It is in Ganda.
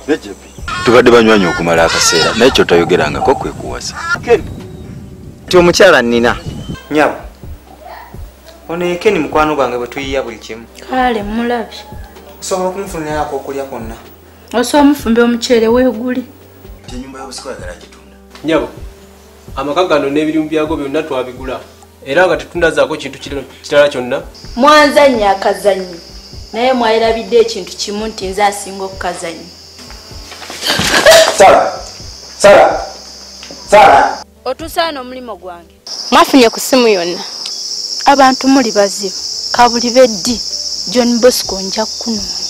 Tubadde banywanyi okumala akaseera naye kyo toyogerangako kwe kuwasa. Ti omukyala nnina. Nyabo. Ono Ken mukwano gwange bwe tuyiya buli kimu. Kale mulabye. Osobola okumufunira akokulya kwonna. Osobola omufumbe omuceere weeguli. Ennyumba y'obusika oyagala gitunda. Nyabo. Amaka gano n'ebirimu byago byonna twabigula. Era nga tetundazaako kintu kirala kyonna. Mwanzannya akazannyo. Naye mwayirabidde ekintu kimu nti nze asinga okukazannya. Sara. Otusaana omulimo gwange. Mwafunye ku simu yonna. Abantu muli bazibu. Kabuli beddi. John Bosco nja kunoonya.